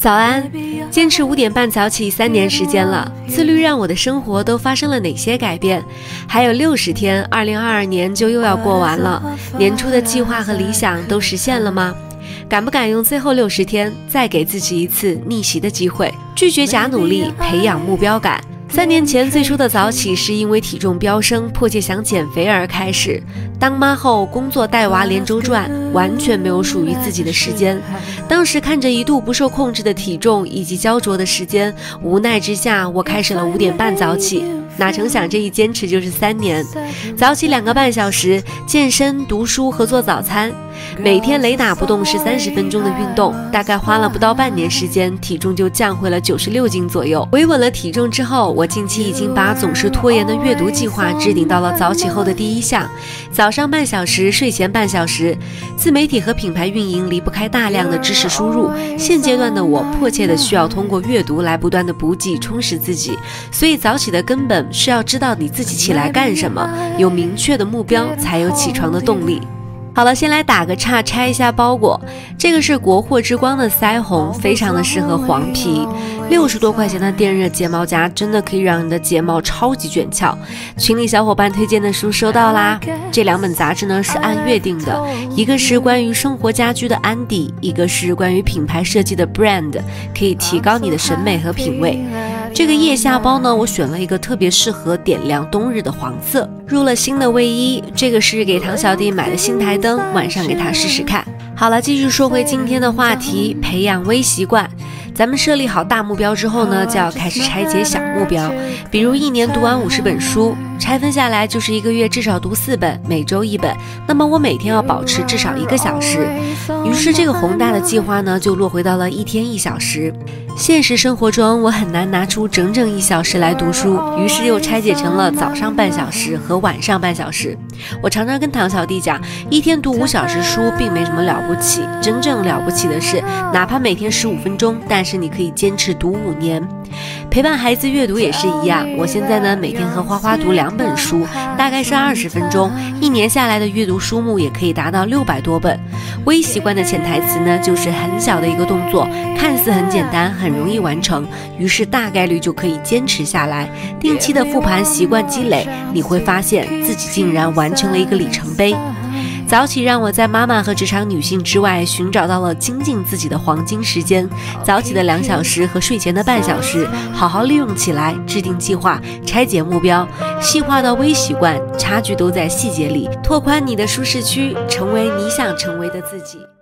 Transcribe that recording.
早安，坚持5点半早起3年时间了，自律让我的生活都发生了哪些改变？还有60天，2022年就又要过完了，年初的计划和理想都实现了吗？敢不敢用最后60天再给自己一次逆袭的机会？拒绝假努力，培养目标感。3年前最初的早起是因为体重飙升，迫切想减肥而开始。当妈后，工作带娃连轴转，完全没有属于自己的时间。当时看着一度不受控制的体重以及焦灼的时间，无奈之下，我开始了5点半早起。哪成想这一坚持就是3年，早起2个半小时，健身、读书和做早餐，每天雷打不动是30分钟的运动，大概花了不到半年时间，体重就降回了96斤左右。维稳了体重之后，我近期已经把总是拖延的阅读计划制定到了早起后的第1项，早上半小时，睡前半小时。自媒体和品牌运营离不开大量的知识输入，现阶段的我迫切的需要通过阅读来不断的补给充实自己，所以早起的根本是要知道你自己起来干什么，有明确的目标才有起床的动力。好了，先来打个岔，拆一下包裹。这个是国货之光的腮红，非常的适合黄皮。60多块钱的电热睫毛夹，真的可以让你的睫毛超级卷翘。群里小伙伴推荐的书收到啦。这2本杂志呢是按月订的，一个是关于生活家居的安迪，一个是关于品牌设计的 brand， 可以提高你的审美和品味。这个腋下包呢，我选了一个特别适合点亮冬日的黄色。入了新的卫衣，这个是给唐小弟买的新台灯，晚上给他试试看。好了，继续说回今天的话题，培养微习惯。咱们设立好大目标之后呢，就要开始拆解小目标，比如1年读完50本书，拆分下来就是1个月至少读4本，每周1本，那么我每天要保持至少1个小时。于是这个宏大的计划呢，就落回到了1天1小时。现实生活中我很难拿出整整1小时来读书，于是又拆解成了早上半小时和晚上半小时。我常常跟唐小弟讲，1天读5小时书并没什么了不起，真正了不起的是，哪怕每天15分钟，但是你可以坚持读5年。陪伴孩子阅读也是一样，我现在呢每天和花花读2本书，大概是20分钟，1年下来的阅读书目也可以达到600多本。微习惯的潜台词呢，就是很小的一个动作，看似很简单，很容易完成，于是大概率就可以坚持下来。定期的复盘习惯积累，你会发现自己竟然完成了一个里程碑。早起让我在妈妈和职场女性之外寻找到了精进自己的黄金时间，早起的2小时和睡前的半小时，好好利用起来，制定计划，拆解目标，细化到微习惯，差距都在细节里，拓宽你的舒适区，成为你想成为的自己。